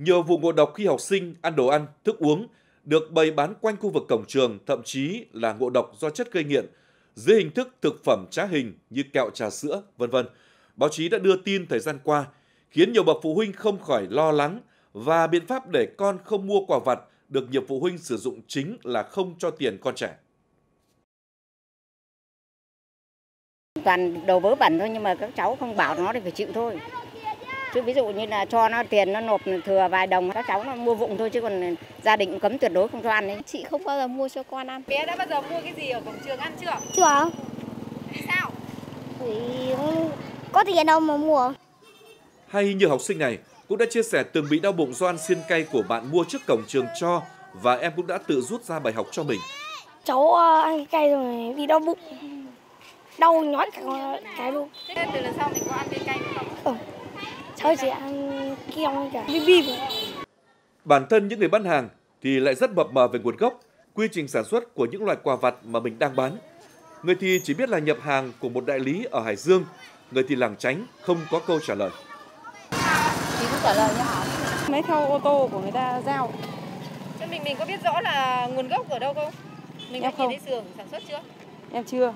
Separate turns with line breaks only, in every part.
Nhiều vụ ngộ độc khi học sinh ăn đồ ăn, thức uống được bày bán quanh khu vực cổng trường, thậm chí là ngộ độc do chất gây nghiện dưới hình thức thực phẩm trá hình như kẹo trà sữa, vân vân. Báo chí đã đưa tin thời gian qua, khiến nhiều bậc phụ huynh không khỏi lo lắng và biện pháp để con không mua quà vặt được nhiều phụ huynh sử dụng chính là không cho tiền con trẻ.
Toàn đồ vớ vẩn thôi nhưng mà các cháu không bảo nó thì phải chịu thôi. Chứ ví dụ như là cho nó tiền nó nộp thừa vài đồng các cháu nó mua vụng thôi, chứ còn gia đình cấm tuyệt đối không cho ăn đấy.
Chị không bao giờ mua cho con ăn.
Bé đã bao giờ mua cái gì ở cổng trường ăn chưa?
Chưa.
Vì sao?
Vì có tiền đâu mà mua.
Hay như học sinh này cũng đã chia sẻ từng bị đau bụng do ăn xiên cay của bạn mua trước cổng trường cho, và em cũng đã tự rút ra bài học cho mình.
Cháu ăn cay rồi bị đau bụng, đau nhói cả cái luôn.
Thế từ lần sau mình có ăn cái cay không?
Cháu chỉ ăn keo cả bim bim.
Bản thân những người bán hàng thì lại rất mập mờ về nguồn gốc, quy trình sản xuất của những loại quà vặt mà mình đang bán. Người thì chỉ biết là nhập hàng của một đại lý ở Hải Dương, người thì lảng tránh, không có câu trả lời.
Chị cũng trả lời nhá.
Mấy theo ô tô của người ta giao.
Thế mình có biết rõ là nguồn gốc ở đâu không? Mình đã nhìn thấy xưởng sản xuất chưa?
Em chưa.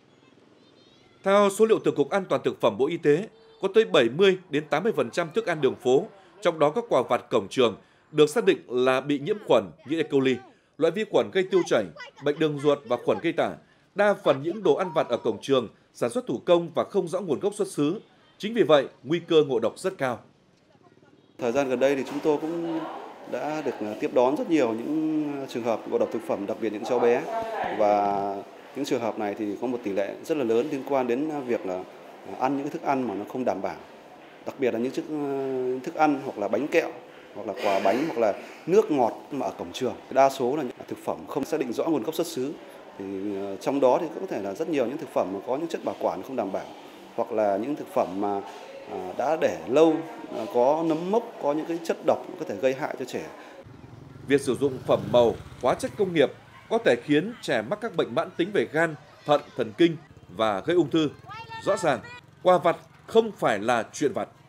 Theo số liệu từ Cục An toàn Thực phẩm Bộ Y tế, có tới 70 đến 80% thức ăn đường phố, trong đó các quà vặt cổng trường, được xác định là bị nhiễm khuẩn như E. coli, loại vi khuẩn gây tiêu chảy, bệnh đường ruột và khuẩn gây tả. Đa phần những đồ ăn vặt ở cổng trường sản xuất thủ công và không rõ nguồn gốc xuất xứ. Chính vì vậy, nguy cơ ngộ độc rất cao.
Thời gian gần đây thì chúng tôi cũng đã được tiếp đón rất nhiều những trường hợp ngộ độc thực phẩm, đặc biệt những cháu bé, và những trường hợp này thì có một tỷ lệ rất là lớn liên quan đến việc là ăn những thức ăn mà nó không đảm bảo, đặc biệt là những thức ăn hoặc là bánh kẹo, hoặc là quà bánh, hoặc là nước ngọt mà ở cổng trường. Đa số là những thực phẩm không xác định rõ nguồn gốc xuất xứ. Thì trong đó thì có thể là rất nhiều những thực phẩm mà có những chất bảo quản không đảm bảo, hoặc là những thực phẩm mà đã để lâu, có nấm mốc, có những cái chất độc có thể gây hại cho trẻ.
Việc sử dụng phẩm màu, hóa chất công nghiệp có thể khiến trẻ mắc các bệnh mãn tính về gan, thận, thần kinh và gây ung thư. Rõ ràng, quà vặt không phải là chuyện vặt.